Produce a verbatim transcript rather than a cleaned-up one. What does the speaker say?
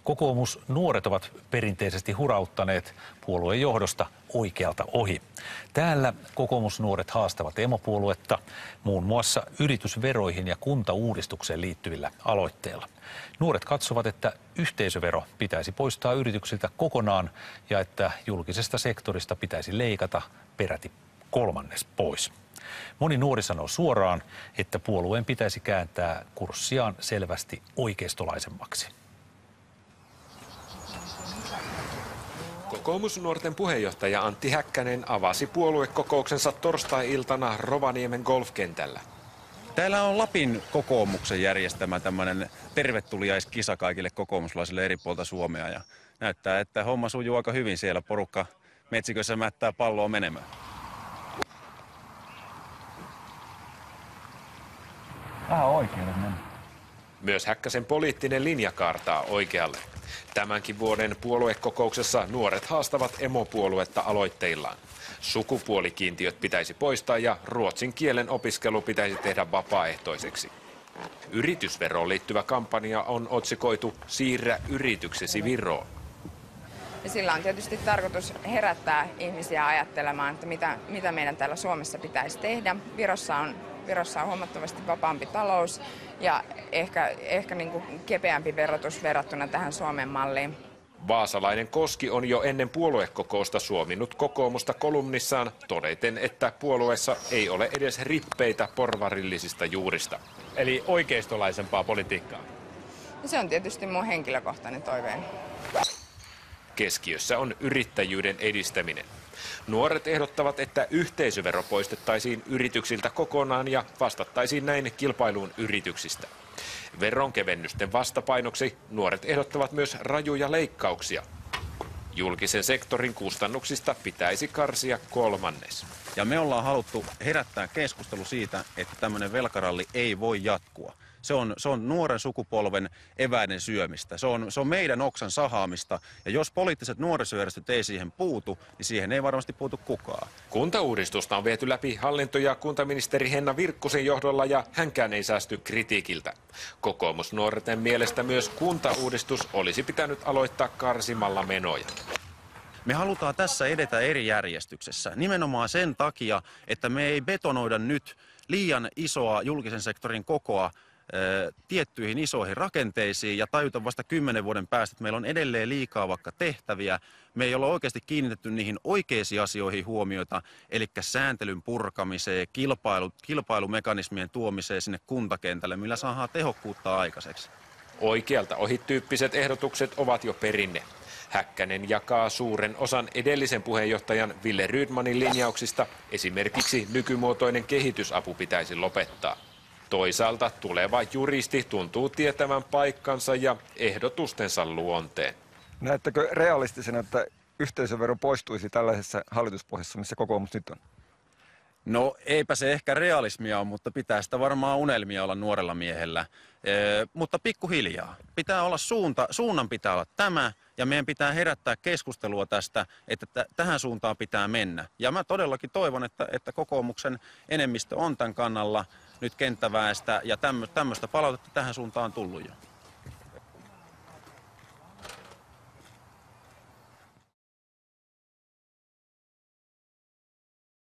Kokoomusnuoret ovat perinteisesti hurauttaneet puolueen johdosta oikealta ohi. Täällä kokoomusnuoret haastavat emopuoluetta muun muassa yritysveroihin ja kuntauudistukseen liittyvillä aloitteilla. Nuoret katsovat, että yhteisövero pitäisi poistaa yrityksiltä kokonaan ja että julkisesta sektorista pitäisi leikata peräti kolmannes pois. Moni nuori sanoo suoraan, että puolueen pitäisi kääntää kurssiaan selvästi oikeistolaisemmaksi. Kokoomusnuorten puheenjohtaja Antti Häkkänen avasi puoluekokouksensa torstai-iltana Rovaniemen golfkentällä. Täällä on Lapin kokoomuksen järjestämä tämmöinen tervetulijaiskisa kaikille kokoomuslaisille eri puolta Suomea. Ja näyttää, että homma sujuu aika hyvin siellä. Porukka metsikössä mättää palloa menemään. Vähän oikealle mennä. Myös Häkkäsen poliittinen linja kaartaa oikealle. Tämänkin vuoden puoluekokouksessa nuoret haastavat emopuoluetta aloitteillaan. Sukupuolikiintiöt pitäisi poistaa ja ruotsin kielen opiskelu pitäisi tehdä vapaaehtoiseksi. Yritysveroon liittyvä kampanja on otsikoitu Siirrä yrityksesi Viroon. Ja sillä on tietysti tarkoitus herättää ihmisiä ajattelemaan, että mitä, mitä meidän täällä Suomessa pitäisi tehdä. Virossa on, Virossa on huomattavasti vapaampi talous ja ehkä, ehkä niin kuin kepeämpi verotus verrattuna tähän Suomen malliin. Vaasalainen Koski on jo ennen puoluekokousta suominut kokoomusta kolumnissaan todeten, että puolueessa ei ole edes rippeitä porvarillisista juurista. Eli oikeistolaisempaa politiikkaa. Ja se on tietysti mun henkilökohtainen toiveeni. Keskiössä on yrittäjyyden edistäminen. Nuoret ehdottavat, että yhteisövero poistettaisiin yrityksiltä kokonaan ja vastattaisiin näin kilpailuun yrityksistä. Veronkevennysten vastapainoksi nuoret ehdottavat myös rajuja leikkauksia. Julkisen sektorin kustannuksista pitäisi karsia kolmannes. Ja me ollaan haluttu herättää keskustelu siitä, että tämmöinen velkaralli ei voi jatkua. Se on, se on nuoren sukupolven eväiden syömistä. Se on, se on meidän oksan sahaamista. Ja jos poliittiset nuorisojärjestöt ei siihen puutu, niin siihen ei varmasti puutu kukaan. Kuntauudistusta on viety läpi hallinto- ja kuntaministeri Henna Virkkusen johdolla ja hänkään ei säästy kritiikiltä. Kokoomusnuorten mielestä myös kuntauudistus olisi pitänyt aloittaa karsimalla menoja. Me halutaan tässä edetä eri järjestyksessä. Nimenomaan sen takia, että me ei betonoida nyt liian isoa julkisen sektorin kokoa tiettyihin isoihin rakenteisiin ja tajuta vasta kymmenen vuoden päästä, että meillä on edelleen liikaa vaikka tehtäviä. Me ei olla oikeasti kiinnitetty niihin oikeisiin asioihin huomiota, eli sääntelyn purkamiseen, kilpailu, kilpailumekanismien tuomiseen sinne kuntakentälle, millä saadaan tehokkuutta aikaiseksi. Oikealta ohityyppiset ehdotukset ovat jo perinne. Häkkänen jakaa suuren osan edellisen puheenjohtajan Wille Rydmanin linjauksista. Esimerkiksi nykymuotoinen kehitysapu pitäisi lopettaa. Toisaalta tuleva juristi tuntuu tietävän paikkansa ja ehdotustensa luonteen. Näettekö realistisena, että yhteisövero poistuisi tällaisessa hallituspohjassa, missä kokoomus nyt on? No eipä se ehkä realismia ole, mutta pitää sitä varmaan unelmia olla nuorella miehellä. Ee, mutta pikkuhiljaa. Pitää olla suunta, suunnan pitää olla tämä ja meidän pitää herättää keskustelua tästä, että t- tähän suuntaan pitää mennä. Ja mä todellakin toivon, että, että kokoomuksen enemmistö on tämän kannalla nyt kenttäväestä ja tämmöistä palautetta tähän suuntaan on tullut jo.